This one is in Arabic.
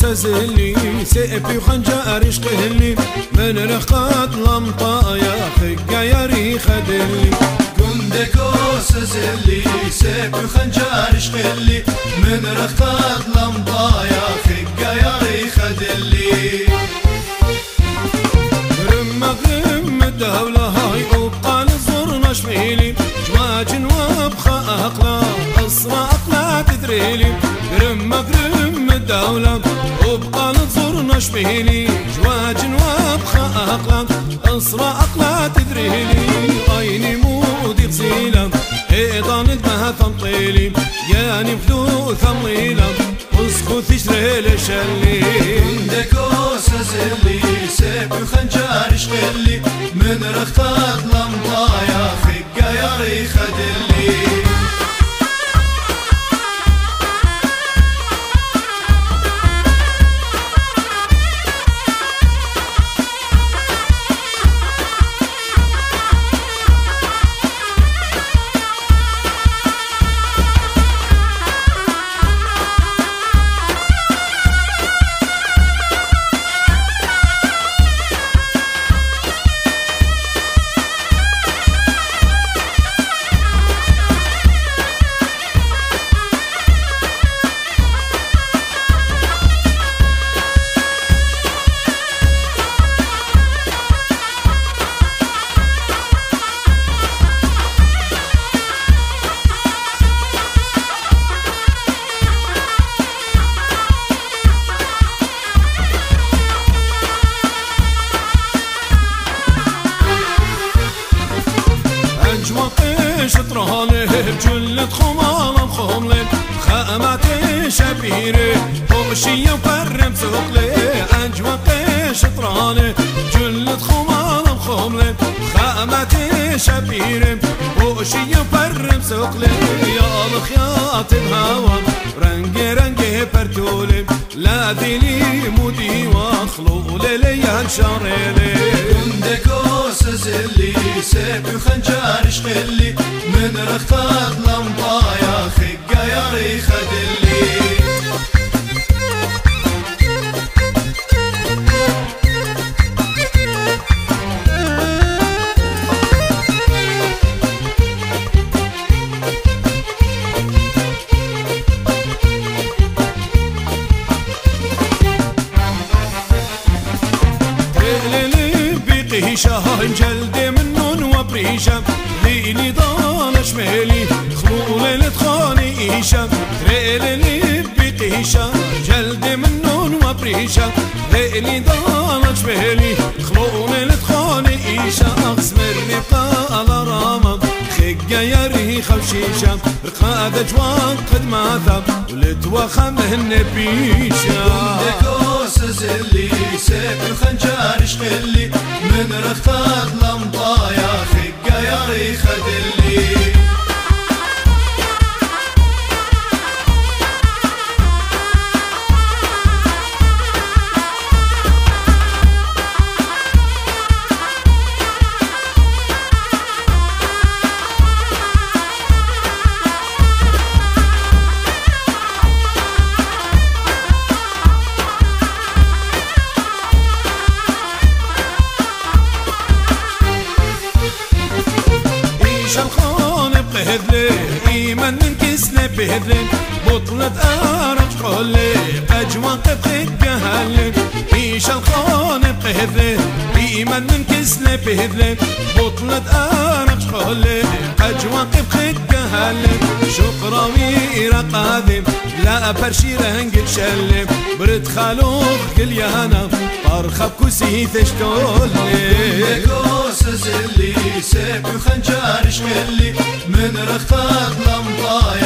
سزلي سيفي وخنجر يشقهلي من رخات لمطايا خقا ياري خدلي قندكو سزلي سيفي وخنجر يشقهلي من رخات لمطايا خقا ياري خدلي رم الدولة هاي وبقى نزور نشميلي جواج وابخى أقلا أسرى أقلا تدريلي رم الدولة وبقى نزور نشميلي جواج وابخى أقلا أسرى أقلا تدريلي عيني مودي غسيلة ايضا ندمها ثمطيلي ياني بثو ثمليلة وسخو تشري لشلي عندكو سزلي سيفي وخنجر يشقلي من رخات لمطايا خقا ياري خدلي شطرانه بجلة خمالة مخملة خامات شبيرة وشي وفرم سوقلة أنجوق شطرانه بجلة خمالة مخملة خامات شبيرة وشي وفرم سوقلة يا الخياط بهوا رنج برتولة لا ديني مودي واخلو ليلي انشاريلي عندكو سزلي سيفي وخنجر يشقلي من رخات لمطايا خقا ياري خدلي شهر جلد منون وبريشة ليلي ضال شمالي خلول لتخاني إيشة تريلي بقيشة جلد منون وبريشة ليلي ضال شمالي خلول لتخاني إيشة أقسم الرقاء على رامض خقا ياري خوشيشة رقادة جوان قد ماثا ولتوخم النبيشة عندكو سزلي سيفي وخنجر يشقلي من رخات لمطايا خقا ياري خدلي إيمان من كسلة بهذلين بطلة أرج قولي أجوان قبخك هالين إيش الخون بهذلين إيمان من كسلة بهذلين بطلة أرج قولي أجوان قبخك هالين شكرا ويرا قادم لا برشي رنج تشلم برد خالوخ كل يانا طرخب كوسي تشتولي سزلي سيفي وخنجر يشقلي من رخات لمطايا